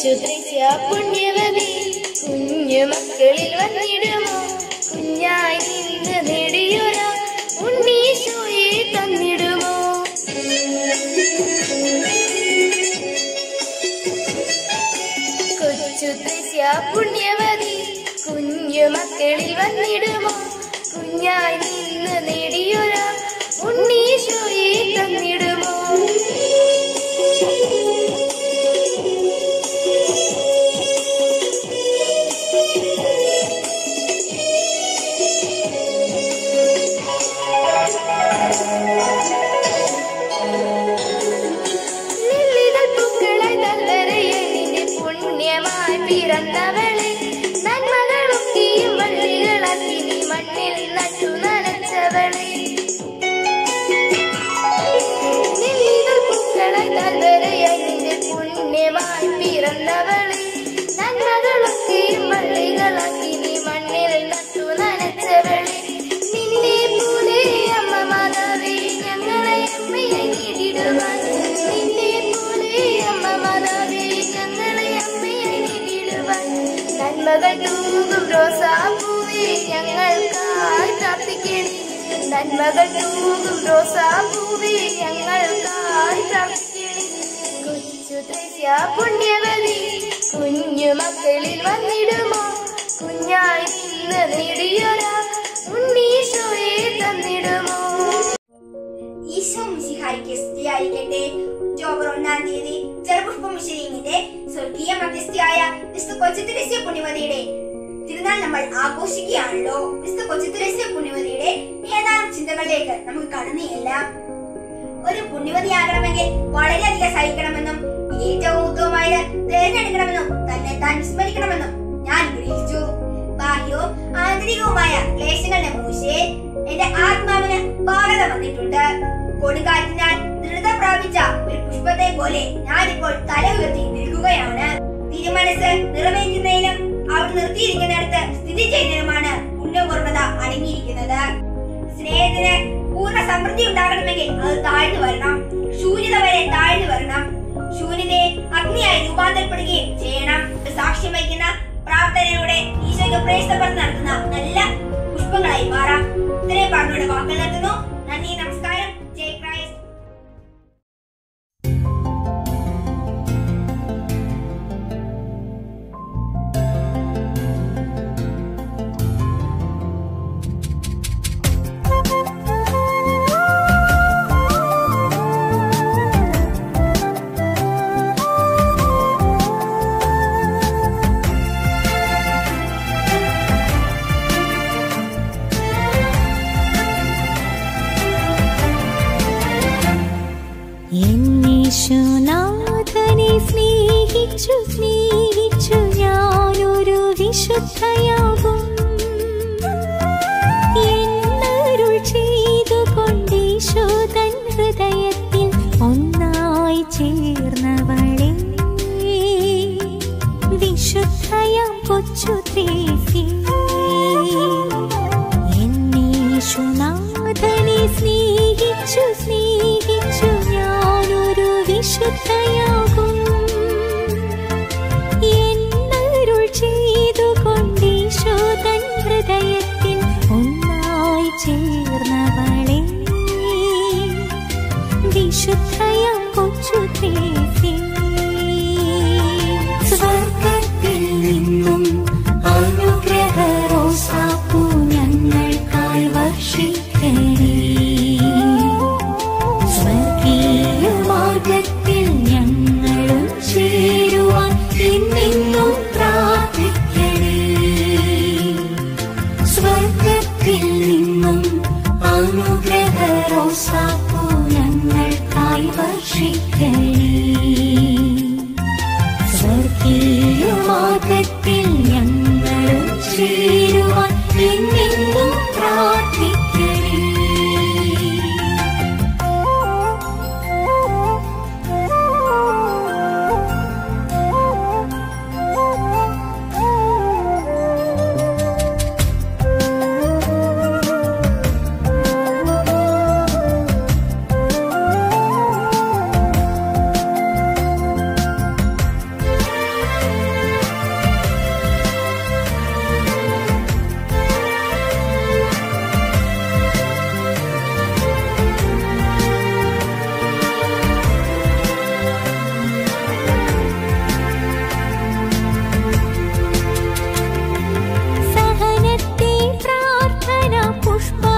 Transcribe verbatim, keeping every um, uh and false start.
ത്രിസ്യ പുണ്യവതി കുഞ്ഞു മക്കളിൽ വന്നിടുമോ കുഞ്ഞായി നിന്ന് നേടിയൊര ഉണ്ണീശോയെ തന്നിടുമോ കൊച്ചു ത്രിസ്യ പുണ്യവതി കുഞ്ഞു മക്കളിൽ വന്നിടുമോ കുഞ്ഞായി നിന്ന് നേടിയൊര ഉണ്ണീശോയെ തന്നിടുമോ പിറന്നവളെ നന്മകളൊക്കെയും വള്ളികളാക്കി നീ മണ്ണിൽ നട്ടു നനച്ചവളെ പൂക്കളായി താൽവരയായി നിന്റെ പുണ്യമായി പിറന്നവളെ നന്മകളൊക്കെയും വള്ളികളാക്കി നീ മണ്ണിൽ നട്ടു നനച്ചവളെ നിന്നെ പോലെ അമ്മ മാതാവേ ഞങ്ങളെ അമ്മയായി നേടിടുവാൻ നിന്നെ പോലെ അമ്മ മാതാവേ ഞങ്ങളെ അമ്മയായി നേടിടുവാൻ നന്മകൾ തൂകും റോസാപ്പൂവേ ഞങ്ങൾക്കായി പ്രാർത്ഥിക്കണേ നന്മകൾ തൂകും റോസാപ്പൂവേ ഞങ്ങൾക്കായി പ്രാർത്ഥിക്കണേ കൊച്ചു ത്രേസ്യ പുണ്യവതി കുഞ്ഞു മക്കളിൽ വന്നിടുമോ കുഞ്ഞായി നിന്ന് നേടിയൊരാ ഉണ്ണീശോയെ തന്നിടുമോ ഈശോ മിശിഹായ്ക്ക് സ്തുതിയായിരിക്കട്ടെ. ഒക്ടോബർ ഒന്നാം തീയതി ചെറുപുഷ്പ മിശിഹായുടെ സ്വർഗീയ മധ്യസ്ഥയായ വിശുദ്ധ കൊച്ചു ത്രേസ്യ പുണ്യവതിയുടെ തിരുനാൾ നമ്മൾ ആഘോഷിക്കുകയാണല്ലോ. വിശുദ്ധ കൊച്ചു ത്രേസ്യ പുണ്യവതിയുടെ ഏതാനും ചിന്തകളിലേക്ക് നമുക്ക് കടന്നുചെല്ലാം. ഒരു പുണ്യവതിയാകണമെങ്കിൽ വളരെയധികം സഹിക്കണമെന്നും ഏറ്റവും ഉത്തമമായത് തിരഞ്ഞെടുക്കണമെന്നും തന്നെ താൻ വിസ്മരിക്കണമെന്നും ഞാൻ ഗ്രഹിച്ചു. ബാഹ്യവും ആന്തരികവുമായ ക്ലേശങ്ങളുടെ മൂശയെ എന്റെ ആത്മാവിന് പാകത വന്നിട്ടുണ്ട്. കൊടുങ്കാറ്റിനാൽ ദൃഢത പ്രാപിച്ച ഒരു പുഷ്പത്തെ പോലെ ഞാനിപ്പോൾ തല ഉയർത്തി നിൽക്കുകയാണ്. തിരുമനസ് നിറവേറ്റുന്നതിനും അവിടെ നിർത്തിയിരിക്കുന്നിടത്ത് സ്ഥിതി ചെയ്യുന്നതിനുമാണ് പുണ്യപൂർണ്ണത അടങ്ങിയിരിക്കുന്നത്. സ്നേഹത്തിന് പൂർണ്ണ സമൃദ്ധി ഉണ്ടാകണമെങ്കിൽ അത് താഴ്ന്നു വരണം. ശൂന്യത വരെ താഴ്ന്നു വരണം. ശൂന്യതയെ അഗ്നിയായി രൂപാന്തരപ്പെടുകയും ചെയ്യണം. സാക്ഷ്യം വഹിക്കുന്ന പ്രാർത്ഥനയിലൂടെ ഈശോയ്ക്ക് പ്രേക്ഷിതപ്പെടുത്തി നടത്തുന്ന നല്ല പുഷ്പങ്ങളായി മാറാം. ഇത്രയും പറഞ്ഞുകൊണ്ട് വാക്കുകൾ നിർത്തുന്നു. നന്ദി, നമസ്കാരം. ജയ് ക്രൈസ്റ്റ്. യേശുനാഥനെ സ്നേഹിച്ചു സ്നേഹിച്ചു ഞാനൊരു വിശുദ്ധയാകും എന്നരുൾ ചെയ്തുകൊണ്ടീശോ തൻ ഹൃദയത്തിൽ ഒന്നായി ചേർന്നവളെ വിശുദ്ധയാം കൊച്ചു ത്രേസ്യേ യേശുനാഥനെ സ്നേഹിച്ചു സ്നേഹിച്ചു ഞാനൊരു വിശുദ്ധയാകും എന്നരുൾ ചെയ്തുകൊണ്ടീശോ തൻ ഹൃദയത്തിൽ ഒന്നായി ചേർന്നവളെ വിശുദ്ധയാം കൊച്ചു ത്രേസ്യേ സ്വർഗത്തിൽ നിന്നും അനുഗ്രഹ റോസാപ്പൂ ഞങ്ങൾക്കായി വർഷിക്കണേ സ്വർഗീയ മാർഗത്തിൽ ഞങ്ങളും ചേരുവാൻ എന്നെന്നും പ്രാർത്ഥിക്കണേ സ്വർഗത്തിൽ നിന്നും അനുഗ്രഹ റോസാപ്പൂ ഞങ്ങൾക്കായി വർഷിക്കണേ സ്വർഗീയ മാർഗത്തിൽ ഞങ്ങളും ചേരുവാൻ എന്നെന്നും പ്രാർത്ഥിക്കണേ. പുഷ്പ